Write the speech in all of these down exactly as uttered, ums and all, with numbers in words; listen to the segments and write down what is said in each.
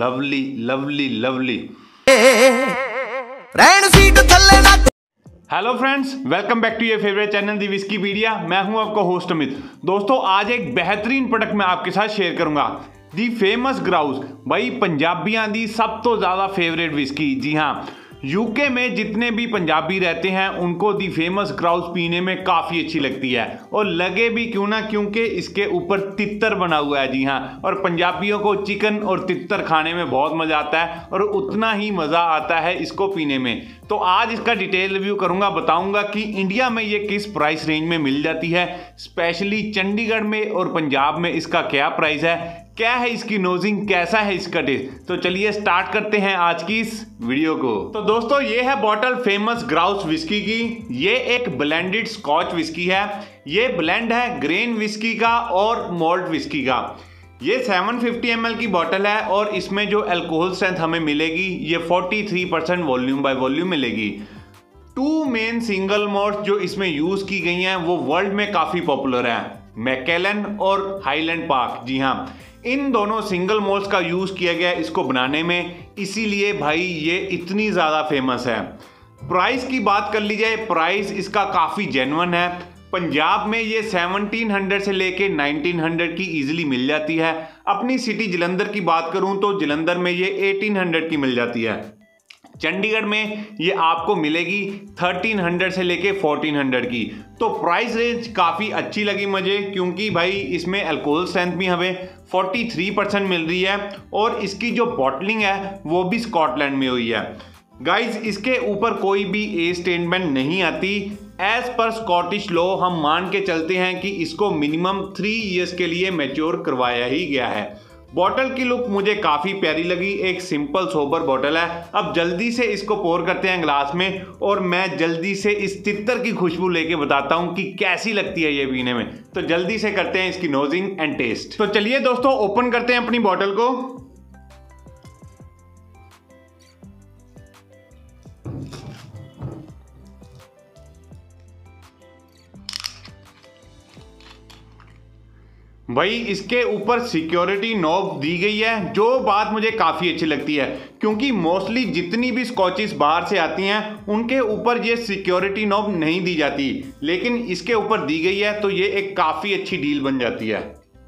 Lovely lovely lovely. Hello friends, welcome back to your favourite channel the Whiskypedia. मैं हूं आपका host Amit. दोस्तों, आज एक बेहतरीन प्रोडक्ट मैं आपके साथ शेयर करूंगा, दी फेमस ग्राउस। भाई पंजाबियां दी सब तो ज़्यादा फेवरेट विस्की। जी हाँ, यूके में जितने भी पंजाबी रहते हैं उनको दी फेमस ग्राउस पीने में काफ़ी अच्छी लगती है, और लगे भी क्यों ना, क्योंकि इसके ऊपर तितर बना हुआ है। जी हाँ, और पंजाबियों को चिकन और तितर खाने में बहुत मज़ा आता है और उतना ही मज़ा आता है इसको पीने में। तो आज इसका डिटेल रिव्यू करूंगा, बताऊंगा कि इंडिया में ये किस प्राइस रेंज में मिल जाती है, स्पेशली चंडीगढ़ में और पंजाब में इसका क्या प्राइस है, क्या है इसकी नोजिंग, कैसा है इसका टेस्ट। तो चलिए स्टार्ट करते हैं आज की इस वीडियो को। तो दोस्तों, ये है बॉटल फेमस ग्राउस विस्की की। ये एक ब्लेंडेड स्कॉच विस्की है। ये ब्लेंड है ग्रेन विस्की का और मॉल्ट विस्की का। ये सेवन फिफ्टी एम एल की बॉटल है और इसमें जो अल्कोहल स्ट्रेंथ हमें मिलेगी ये forty three percent volume by volume मिलेगी। टू मेन सिंगल मॉल्ट जो इसमें यूज की गई हैं वो वर्ल्ड में काफी पॉपुलर है, मैकेलन और हाईलैंड पार्क। जी हाँ, इन दोनों सिंगल मॉल्ट्स का यूज किया गया इसको बनाने में, इसीलिए भाई ये इतनी ज्यादा फेमस है। प्राइस की बात कर ली जाए, प्राइस इसका काफी जेन्युइन है। पंजाब में ये सेवनटीन हंड्रेड से लेके नाइनटीन हंड्रेड की इजीली मिल जाती है। अपनी सिटी जलंधर की बात करूं तो जलंधर में ये एटीन हंड्रेड की मिल जाती है। चंडीगढ़ में ये आपको मिलेगी थर्टीन हंड्रेड से लेके फोर्टीन हंड्रेड की। तो प्राइस रेंज काफ़ी अच्छी लगी मुझे, क्योंकि भाई इसमें अल्कोहल स्ट्रेंथ भी हमें फोर्टी थ्री परसेंट मिल रही है और इसकी जो बॉटलिंग है वो भी स्कॉटलैंड में हुई है। गाइज, इसके ऊपर कोई भी ए स्टेटमेंट नहीं आती। एज पर स्कॉटिश लॉ हम मान के चलते हैं कि इसको मिनिमम थ्री इयर्स के लिए मैच्योर करवाया ही गया है। बॉटल की लुक मुझे काफ़ी प्यारी लगी, एक सिंपल सोबर बॉटल है। अब जल्दी से इसको पोर करते हैं ग्लास में और मैं जल्दी से इस तितर की खुशबू लेके बताता हूँ कि कैसी लगती है ये पीने में। तो जल्दी से करते हैं इसकी नोजिंग एंड टेस्ट। तो चलिए दोस्तों, ओपन करते हैं अपनी बॉटल को। भाई इसके ऊपर सिक्योरिटी नॉब दी गई है, जो बात मुझे काफ़ी अच्छी लगती है, क्योंकि मोस्टली जितनी भी स्कॉचेस बाहर से आती हैं उनके ऊपर ये सिक्योरिटी नॉब नहीं दी जाती, लेकिन इसके ऊपर दी गई है तो ये एक काफ़ी अच्छी डील बन जाती है।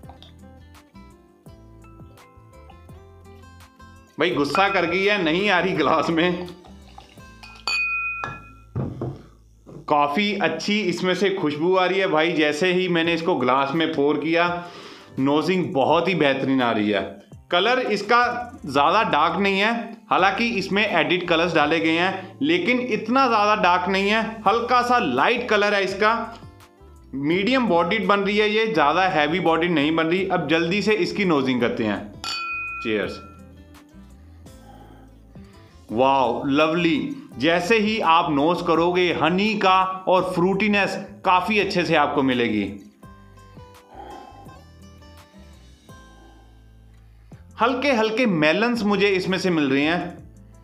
भाई गुस्सा कर गई है, नहीं आ रही ग्लास में। काफ़ी अच्छी इसमें से खुशबू आ रही है भाई। जैसे ही मैंने इसको ग्लास में पोर किया, नोजिंग बहुत ही बेहतरीन आ रही है। कलर इसका ज़्यादा डार्क नहीं है, हालांकि इसमें एडिट कलर्स डाले गए हैं, लेकिन इतना ज़्यादा डार्क नहीं है, हल्का सा लाइट कलर है इसका। मीडियम बॉडीड बन रही है ये, ज़्यादा हैवी बॉडीड नहीं बन रही। अब जल्दी से इसकी नोजिंग करते हैं। चीयर्स। Wow, lovely. जैसे ही आप नोज करोगे, हनी का और फ्रूटीनेस काफी अच्छे से आपको मिलेगी। हल्के हल्के मेलन्स मुझे इसमें से मिल रहे हैं।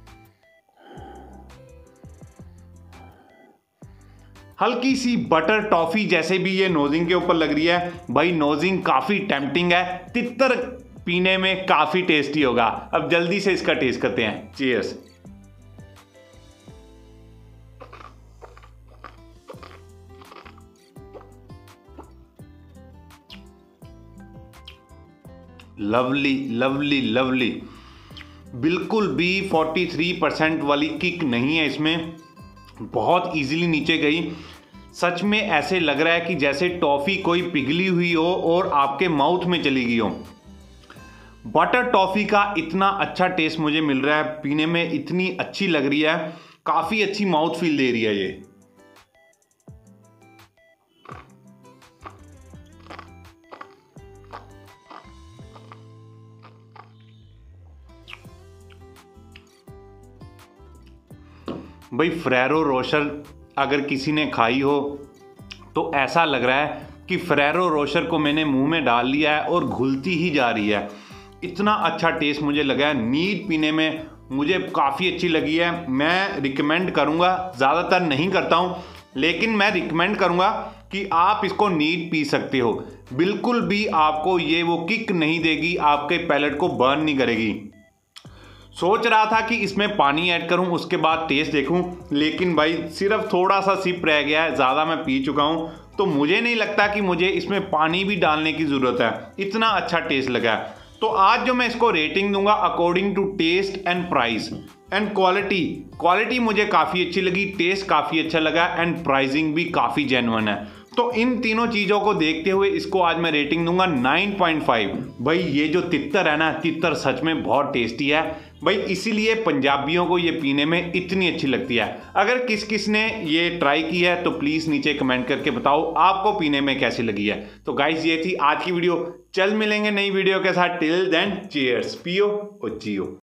हल्की सी बटर टॉफी जैसे भी ये नोजिंग के ऊपर लग रही है। भाई नोजिंग काफी टेम्पटिंग है, तितर पीने में काफी टेस्टी होगा। अब जल्दी से इसका टेस्ट करते हैं। चीयर्स। Lovely lovely lovely. बिल्कुल भी फोर्टी थ्री परसेंट वाली किक नहीं है इसमें, बहुत इजीली नीचे गई। सच में ऐसे लग रहा है कि जैसे टॉफ़ी कोई पिघली हुई हो और आपके माउथ में चली गई हो। बटर टॉफ़ी का इतना अच्छा टेस्ट मुझे मिल रहा है, पीने में इतनी अच्छी लग रही है, काफ़ी अच्छी माउथ फील दे रही है ये। भाई फेरेरो रोशर अगर किसी ने खाई हो तो ऐसा लग रहा है कि फेरेरो रोशर को मैंने मुंह में डाल लिया है और घुलती ही जा रही है। इतना अच्छा टेस्ट मुझे लगा है। नीट पीने में मुझे काफ़ी अच्छी लगी है। मैं रिकमेंड करूँगा, ज़्यादातर नहीं करता हूँ, लेकिन मैं रिकमेंड करूँगा कि आप इसको नीट पी सकते हो। बिल्कुल भी आपको ये वो किक नहीं देगी, आपके पैलेट को बर्न नहीं करेगी। सोच रहा था कि इसमें पानी ऐड करूं उसके बाद टेस्ट देखूं, लेकिन भाई सिर्फ थोड़ा सा सिप रह गया है, ज़्यादा मैं पी चुका हूं, तो मुझे नहीं लगता कि मुझे इसमें पानी भी डालने की ज़रूरत है, इतना अच्छा टेस्ट लगा है। तो आज जो मैं इसको रेटिंग दूंगा according to taste and price and quality, quality मुझे काफ़ी अच्छी लगी, टेस्ट काफ़ी अच्छा लगा एंड प्राइसिंग भी काफ़ी जेन्युइन है। तो इन तीनों चीज़ों को देखते हुए इसको आज मैं रेटिंग दूंगा नाइन पॉइंट फाइव। भाई ये जो तितर है ना, तितर सच में बहुत टेस्टी है भाई, इसीलिए पंजाबियों को ये पीने में इतनी अच्छी लगती है। अगर किस किस ने ये ट्राई की है तो प्लीज़ नीचे कमेंट करके बताओ आपको पीने में कैसी लगी है। तो गाइस ये थी आज की वीडियो, चल मिलेंगे नई वीडियो के साथ, टिल देन चीयर्स, पियो और जियो।